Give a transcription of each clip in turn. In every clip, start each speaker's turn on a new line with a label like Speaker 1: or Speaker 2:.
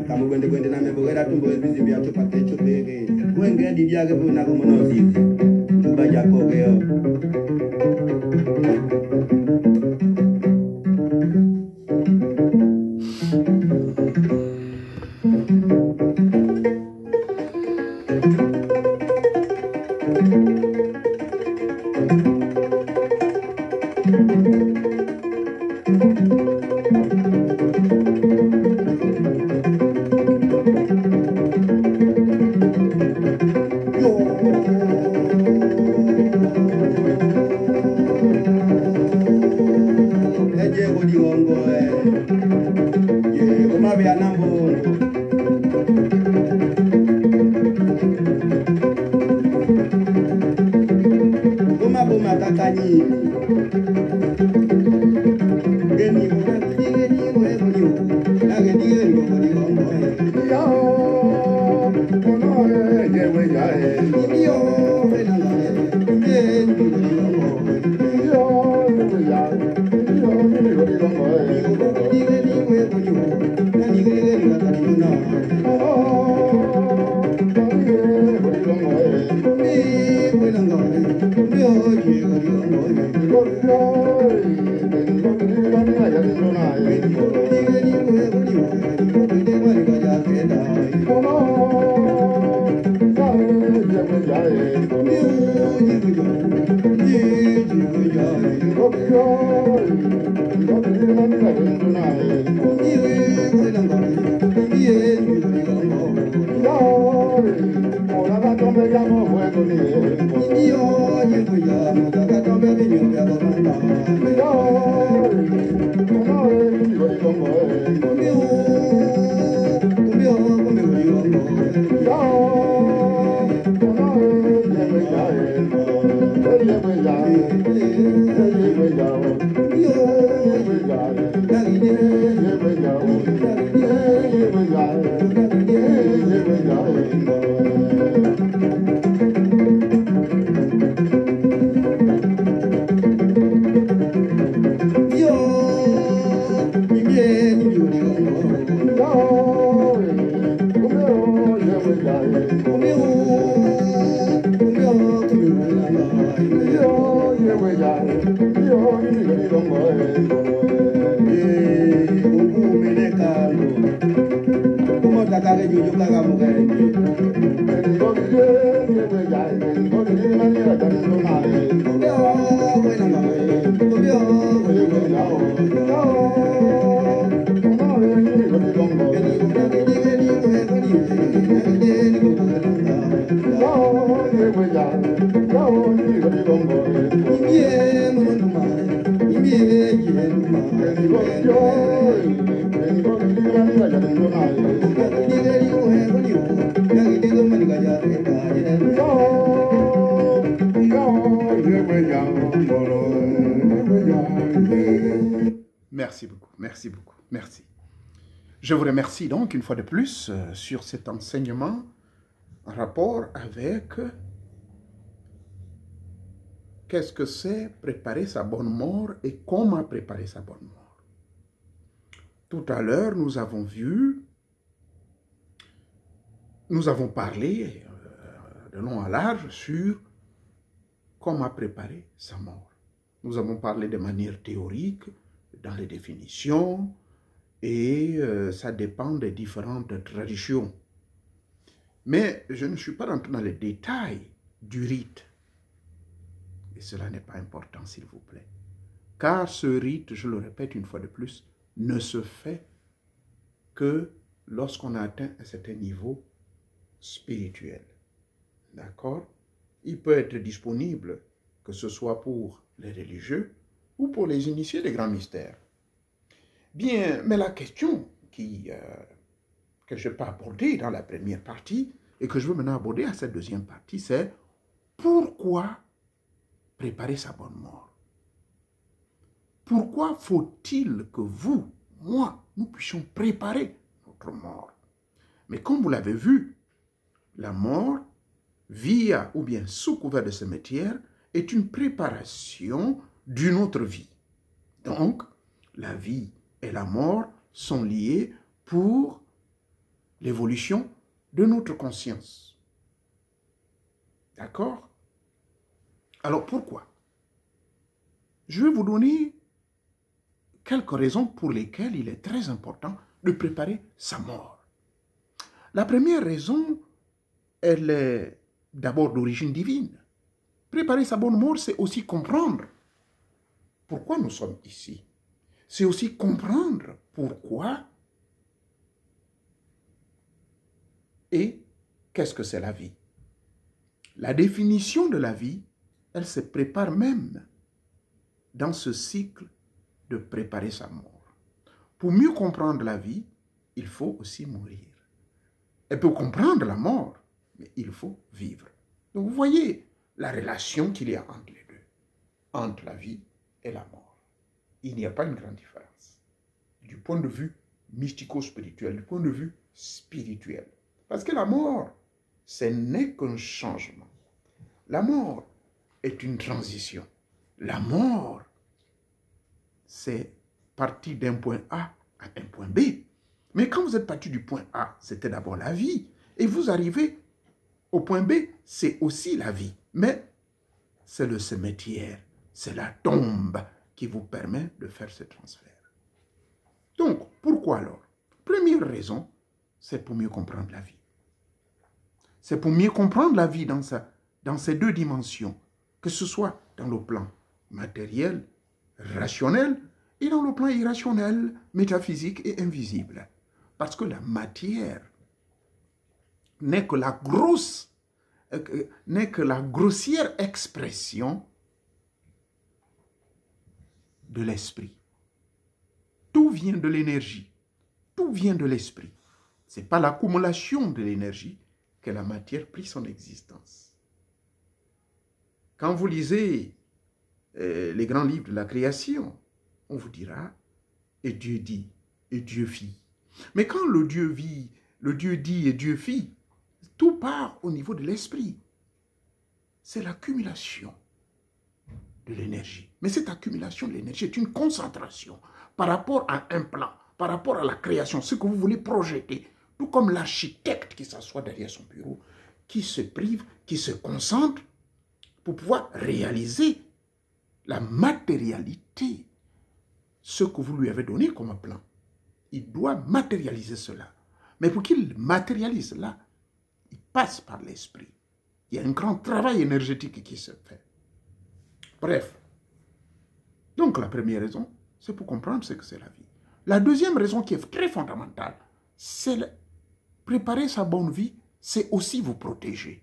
Speaker 1: kamu gwende na mebogera tumbo bizibi ya chopa techo bege wenge didia ke buna ko monozi tuba jako geo
Speaker 2: Merci beaucoup, merci beaucoup, merci. Je vous remercie donc une fois de plus sur cet enseignement en rapport avec qu'est-ce que c'est préparer sa bonne mort et comment préparer sa bonne mort. Tout à l'heure, nous avons parlé de long à large sur comment préparer sa mort. Nous avons parlé de manière théorique, dans les définitions, et ça dépend des différentes traditions. Mais je ne suis pas rentré dans les détails du rite. Et cela n'est pas important, s'il vous plaît. Car ce rite, je le répète une fois de plus, ne se fait que lorsqu'on a atteint un certain niveau spirituel. D'accord? Il peut être disponible, que ce soit pour les religieux ou pour les initiés des grands mystères. Bien, mais la question que je peux aborder dans la première partie et que je veux maintenant aborder à cette deuxième partie, c'est pourquoi préparer sa bonne mort? Pourquoi faut-il que vous, moi, nous puissions préparer notre mort? Mais comme vous l'avez vu, la mort, via ou bien sous couvert de cimetière, est une préparation d'une autre vie. Donc, la vie et la mort sont liées pour l'évolution de notre conscience. D'accord? Alors pourquoi? Je vais vous donner quelques raisons pour lesquelles il est très important de préparer sa mort. La première raison, elle est d'abord d'origine divine. Préparer sa bonne mort, c'est aussi comprendre pourquoi nous sommes ici. C'est aussi comprendre pourquoi et qu'est-ce que c'est la vie. La définition de la vie, elle se prépare même dans ce cycle de préparer sa mort. Pour mieux comprendre la vie, il faut aussi mourir. Et pour comprendre la mort, mais il faut vivre. Donc vous voyez la relation qu'il y a entre les deux, entre la vie et la mort. Il n'y a pas une grande différence du point de vue mystico-spirituel, du point de vue spirituel. Parce que la mort, ce n'est qu'un changement. La mort est une transition. La mort, c'est partir d'un point A à un point B. Mais quand vous êtes parti du point A, c'était d'abord la vie. Et vous arrivez au point B, c'est aussi la vie. Mais c'est le cimetière, c'est la tombe qui vous permet de faire ce transfert. Donc, pourquoi alors? Première raison, c'est pour mieux comprendre la vie. C'est pour mieux comprendre la vie dans ces deux dimensions, que ce soit dans le plan matériel, rationnel, et dans le plan irrationnel, métaphysique et invisible. Parce que la matière n'est que la grossière expression de l'esprit. Tout vient de l'énergie. Tout vient de l'esprit. Ce n'est pas l'accumulation de l'énergie que la matière prit son existence. Quand vous lisez les grands livres de la création, on vous dira « et Dieu dit, et Dieu fit ». Mais quand le Dieu dit et Dieu fit, tout part au niveau de l'esprit. C'est l'accumulation de l'énergie. Mais cette accumulation de l'énergie est une concentration par rapport à un plan, par rapport à la création, ce que vous voulez projeter. Tout comme l'architecte qui s'assoit derrière son bureau, qui se prive, qui se concentre pour pouvoir réaliser la matérialité, ce que vous lui avez donné comme plan. Il doit matérialiser cela. Mais pour qu'il matérialise cela, il passe par l'esprit. Il y a un grand travail énergétique qui se fait. Bref. Donc la première raison, c'est pour comprendre ce que c'est la vie. La deuxième raison qui est très fondamentale, c'est préparer sa bonne vie, c'est aussi vous protéger.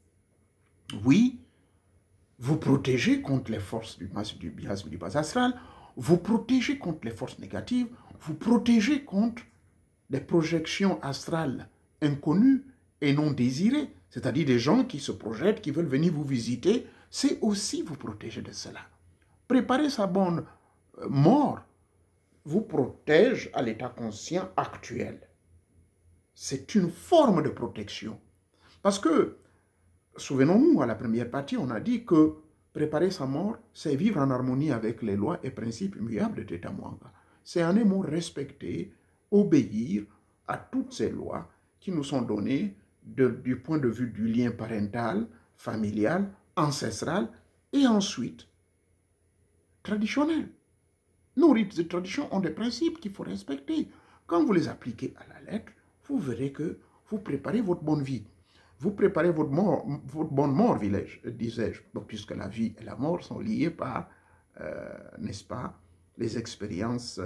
Speaker 2: Oui, vous protéger contre les forces du miasme du bas astral, vous protéger contre les forces négatives, vous protéger contre des projections astrales inconnues et non désirées, c'est-à-dire des gens qui se projettent, qui veulent venir vous visiter, c'est aussi vous protéger de cela. Préparer sa bonne mort vous protège à l'état conscient actuel. C'est une forme de protection. Parce que, souvenons-nous, à la première partie, on a dit que préparer sa mort, c'est vivre en harmonie avec les lois et principes immuables de Tetamwanga. C'est en un mot respecter, obéir à toutes ces lois qui nous sont données du point de vue du lien parental, familial, ancestral et ensuite traditionnel. Nos rites et traditions ont des principes qu'il faut respecter. Quand vous les appliquez à la lettre, vous verrez que vous préparez votre bonne vie. Vous préparez votre bonne mort, disais-je, puisque la vie et la mort sont liées par, n'est-ce pas, les expériences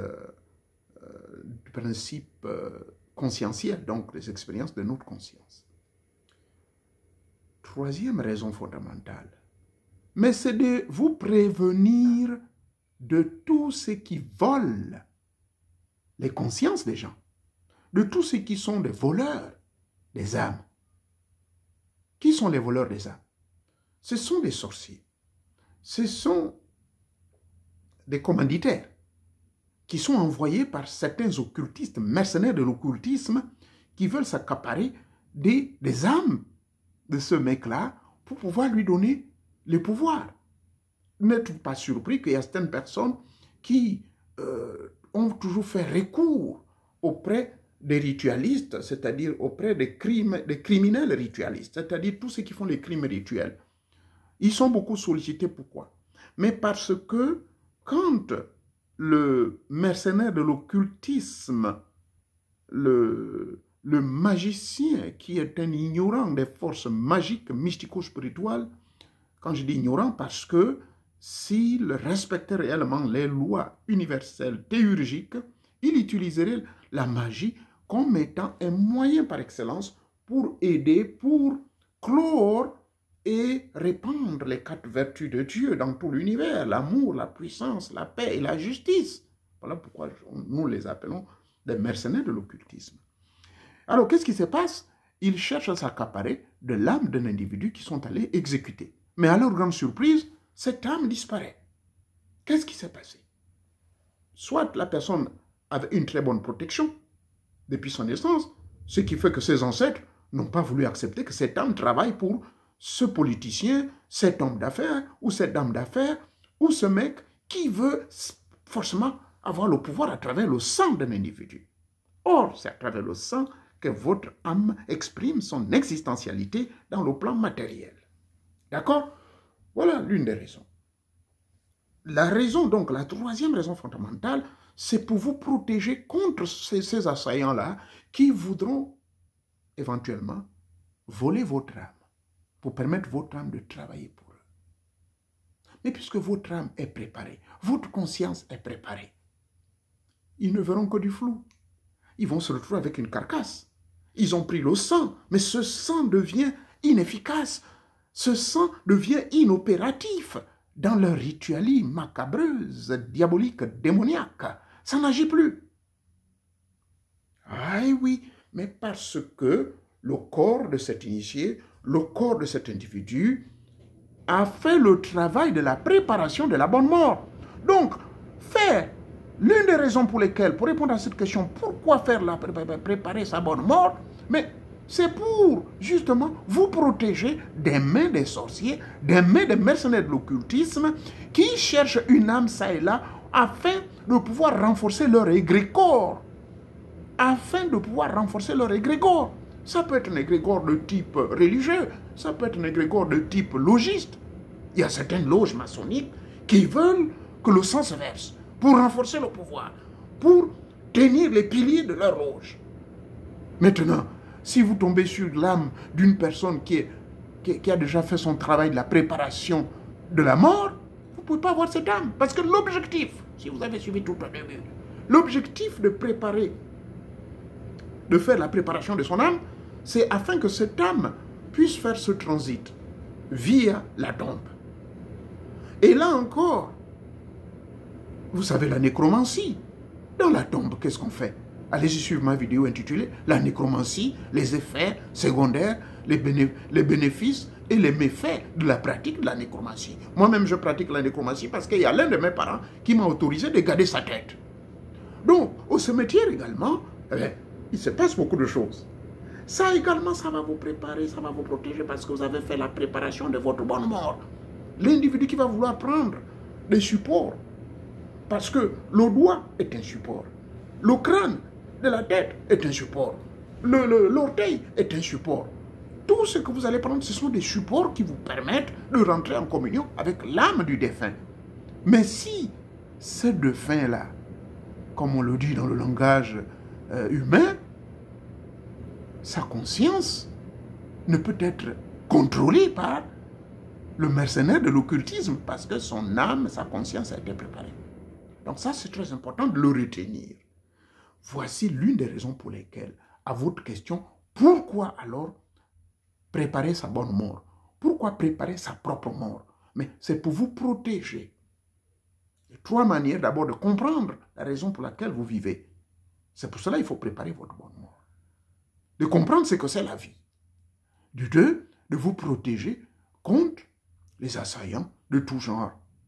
Speaker 2: du principe conscientiel, donc les expériences de notre conscience. Troisième raison fondamentale, mais c'est de vous prévenir de tout ce qui vole les consciences des gens, de tous ceux qui sont des voleurs des âmes. Qui sont les voleurs des âmes? Ce sont des sorciers, ce sont des commanditaires qui sont envoyés par certains occultistes, mercenaires de l'occultisme, qui veulent s'accaparer des âmes de ce mec-là pour pouvoir lui donner le pouvoir. N'êtes-vous pas surpris qu'il y a certaines personnes qui ont toujours fait recours auprès des ritualistes, c'est-à-dire auprès des criminels ritualistes, c'est-à-dire tous ceux qui font les crimes rituels. Ils sont beaucoup sollicités. Pourquoi? Mais parce que quand le mercenaire de l'occultisme, le magicien qui est un ignorant des forces magiques, mystico-spirituelles, quand je dis ignorant, parce que s'il respectait réellement les lois universelles théurgiques, il utiliserait la magie comme étant un moyen par excellence pour aider, pour clore et répandre les 4 vertus de Dieu dans tout l'univers, l'amour, la puissance, la paix et la justice. Voilà pourquoi nous les appelons des mercenaires de l'occultisme. Alors, qu'est-ce qui se passe? Ils cherchent à s'accaparer de l'âme d'un individu qui sont allés exécuter. Mais à leur grande surprise, cette âme disparaît. Qu'est-ce qui s'est passé? Soit la personne avait une très bonne protection depuis son naissance, ce qui fait que ses ancêtres n'ont pas voulu accepter que cette âme travaille pour ce politicien, cet homme d'affaires ou cette dame d'affaires ou ce mec qui veut forcément avoir le pouvoir à travers le sang d'un individu. Or, c'est à travers le sang que votre âme exprime son existentialité dans le plan matériel. D'accord? Voilà l'une des raisons. La raison, donc, la troisième raison fondamentale, c'est pour vous protéger contre ces assaillants-là qui voudront éventuellement voler votre âme, pour permettre votre âme de travailler pour eux. Mais puisque votre âme est préparée, votre conscience est préparée, ils ne verront que du flou. Ils vont se retrouver avec une carcasse. Ils ont pris le sang, mais ce sang devient inefficace. Ce sang devient inopératif dans leur ritualité macabreuse, diabolique, démoniaque. Ça n'agit plus. Ah oui, mais parce que le corps de cet initié, le corps de cet individu a fait le travail de la préparation de la bonne mort. Donc, faire l'une des raisons pour lesquelles, pour répondre à cette question, pourquoi préparer sa bonne mort, mais c'est pour, justement, vous protéger des mains des sorciers, des mains des mercenaires de l'occultisme qui cherchent une âme ça et là afin de pouvoir renforcer leur égrégore. Afin de pouvoir renforcer leur égrégore. Ça peut être un égrégore de type religieux, ça peut être un égrégore de type logiste. Il y a certaines loges maçonniques qui veulent que le sang se verse pour renforcer le pouvoir, pour tenir les piliers de leur loge. Maintenant, si vous tombez sur l'âme d'une personne qui a déjà fait son travail de la préparation de la mort, vous ne pouvez pas avoir cette âme. Parce que l'objectif, si vous avez suivi tout au début, l'objectif de faire la préparation de son âme, c'est afin que cette âme puisse faire ce transit via la tombe. Et là encore, vous savez la nécromancie. Dans la tombe, qu'est-ce qu'on fait? Allez-y suivre ma vidéo intitulée « La nécromancie, les effets secondaires, les bénéfices et les méfaits de la pratique de la nécromancie ». Moi-même, je pratique la nécromancie parce qu'il y a l'un de mes parents qui m'a autorisé de garder sa tête. Donc, au cimetière également, il se passe beaucoup de choses. Ça également, ça va vous préparer, ça va vous protéger parce que vous avez fait la préparation de votre bonne mort. L'individu qui va vouloir prendre des supports, parce que le doigt est un support, le crâne de la tête est un support, l'orteil est un support. Tout ce que vous allez prendre, ce sont des supports qui vous permettent de rentrer en communion avec l'âme du défunt. Mais si ce défunt-là, comme on le dit dans le langage humain, sa conscience ne peut être contrôlée par le mercenaire de l'occultisme parce que son âme, sa conscience a été préparée. Donc ça, c'est très important de le retenir. Voici l'une des raisons pour lesquelles, à votre question, pourquoi alors préparer sa bonne mort? Pourquoi préparer sa propre mort? Mais c'est pour vous protéger. Il y a 3 manières d'abord de comprendre la raison pour laquelle vous vivez. C'est pour cela qu'il faut préparer votre bonne mort. De comprendre ce que c'est la vie. Du 2, de vous protéger contre les assaillants de tout genre.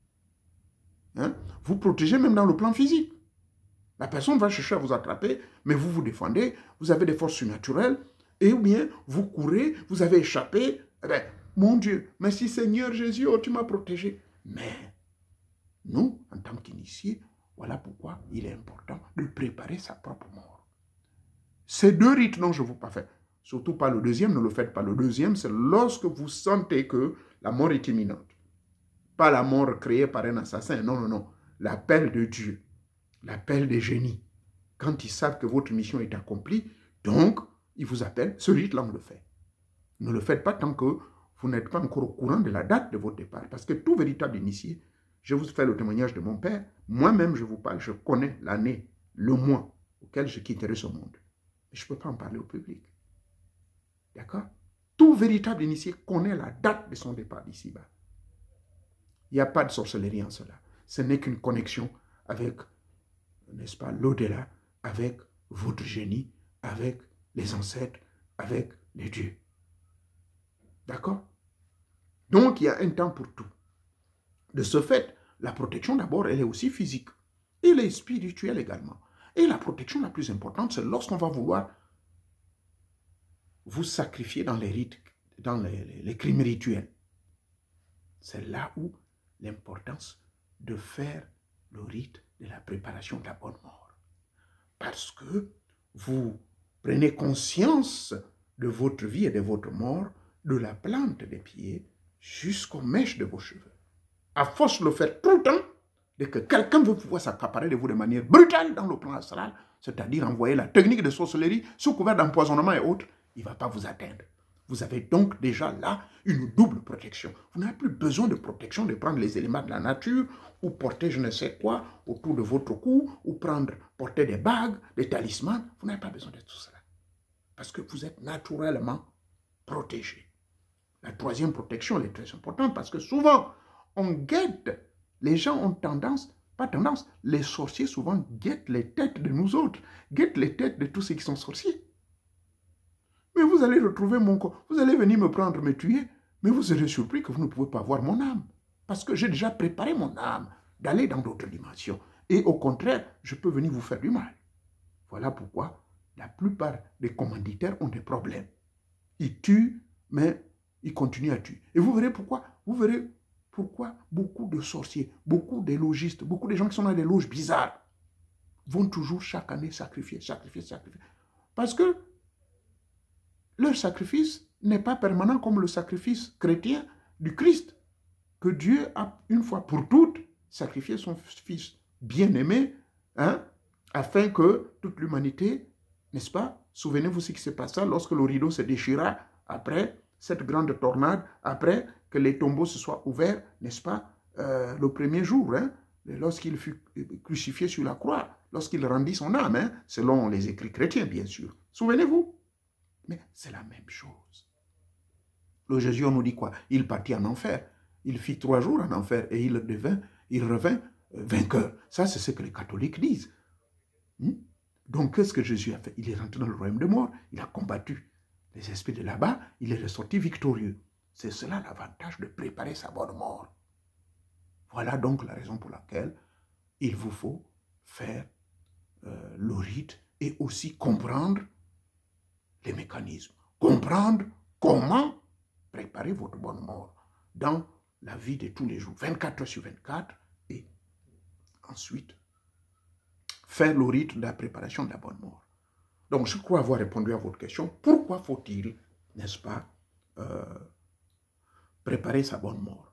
Speaker 2: Vous protégez même dans le plan physique. La personne va chercher à vous attraper, mais vous vous défendez, vous avez des forces surnaturelles, et ou bien vous courez, vous avez échappé. Eh bien, mon Dieu, merci Seigneur Jésus, oh, tu m'as protégé. Mais nous, en tant qu'initiés, voilà pourquoi il est important de préparer sa propre mort. Ces deux rites dont je vous parle, surtout pas le deuxième, ne le faites pas. Le deuxième, c'est lorsque vous sentez que la mort est imminente. Pas la mort créée par un assassin, non, non, non. L'appel de Dieu, l'appel des génies. Quand ils savent que votre mission est accomplie, donc, ils vous appellent, ce rite-là, on le fait. Ne le faites pas tant que vous n'êtes pas encore au courant de la date de votre départ. Parce que tout véritable initié, je vous fais le témoignage de mon père, moi-même je vous parle, je connais l'année, le mois auquel je quitterai ce monde. Mais je ne peux pas en parler au public. D'accord? Tout véritable initié connaît la date de son départ d'ici-bas. Il n'y a pas de sorcellerie en cela. Ce n'est qu'une connexion avec, n'est-ce pas, l'au-delà, avec votre génie, avec les ancêtres, avec les dieux. D'accord? Donc, il y a un temps pour tout. De ce fait, la protection d'abord, elle est aussi physique. Elle est spirituelle également. Et la protection la plus importante, c'est lorsqu'on va vouloir vous sacrifier dans les rites, dans les crimes rituels. C'est là où l'importance de faire le rite de la préparation de la bonne mort. Parce que vous prenez conscience de votre vie et de votre mort, de la plante des pieds jusqu'aux mèches de vos cheveux. À force de le faire tout le temps, dès que quelqu'un veut pouvoir s'accaparer de vous de manière brutale dans le plan astral, c'est-à-dire envoyer la technique de sorcellerie sous couvert d'empoisonnement et autres, il ne va pas vous atteindre. Vous avez donc déjà là une double protection. Vous n'avez plus besoin de protection, de prendre les éléments de la nature ou porter je ne sais quoi autour de votre cou ou porter des bagues, des talismans. Vous n'avez pas besoin de tout cela. Parce que vous êtes naturellement protégé. La troisième protection elle est très importante parce que souvent, on guette. Les gens ont tendance, pas tendance, les sorciers souvent guettent les têtes de nous autres, guettent les têtes de tous ceux qui sont sorciers. Mais vous allez retrouver mon corps, vous allez venir me prendre, me tuer, mais vous serez surpris que vous ne pouvez pas voir mon âme. Parce que j'ai déjà préparé mon âme d'aller dans d'autres dimensions. Et au contraire, je peux venir vous faire du mal. Voilà pourquoi la plupart des commanditaires ont des problèmes. Ils tuent, mais ils continuent à tuer. Et vous verrez pourquoi. Vous verrez pourquoi beaucoup de sorciers, beaucoup de logistes, beaucoup de gens qui sont dans des loges bizarres vont toujours chaque année sacrifier. Parce que leur sacrifice n'est pas permanent comme le sacrifice chrétien du Christ, que Dieu a une fois pour toutes sacrifié son Fils bien-aimé, afin que toute l'humanité, n'est-ce pas, souvenez-vous ce qui s'est passé lorsque le rideau se déchira après cette grande tornade, après que les tombeaux se soient ouverts, n'est-ce pas, le premier jour, lorsqu'il fut crucifié sur la croix, lorsqu'il rendit son âme, selon les écrits chrétiens, bien sûr. Souvenez-vous. Mais c'est la même chose. Le Jésus, on nous dit quoi? Il partit en enfer. Il fit 3 jours en enfer et il revint vainqueur. Ça, c'est ce que les catholiques disent. Donc, qu'est-ce que Jésus a fait? Il est rentré dans le royaume des morts. Il a combattu les esprits de là-bas. Il est ressorti victorieux. C'est cela l'avantage de préparer sa bonne mort. Voilà donc la raison pour laquelle il vous faut faire le rite et aussi comprendre les mécanismes, comprendre comment préparer votre bonne mort dans la vie de tous les jours, 24 heures sur 24, et ensuite faire le rite de la préparation de la bonne mort. Donc, je crois avoir répondu à votre question. Pourquoi faut-il, n'est-ce pas, préparer sa bonne mort?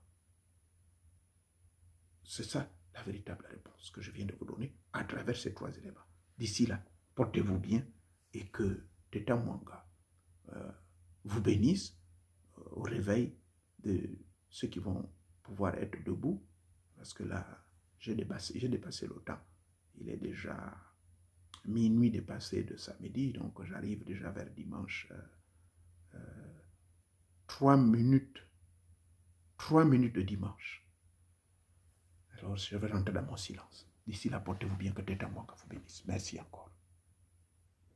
Speaker 2: C'est ça la véritable réponse que je viens de vous donner à travers ces 3 éléments. D'ici là, portez-vous bien et que Teta Mwanga vous bénisse au réveil de ceux qui vont pouvoir être debout, parce que là, j'ai dépassé le temps. Il est déjà minuit dépassé de samedi, donc j'arrive déjà vers dimanche. 3 minutes de dimanche. Alors, je vais rentrer dans mon silence. D'ici là, portez-vous bien, que Teta Mwanga vous bénisse. Merci encore.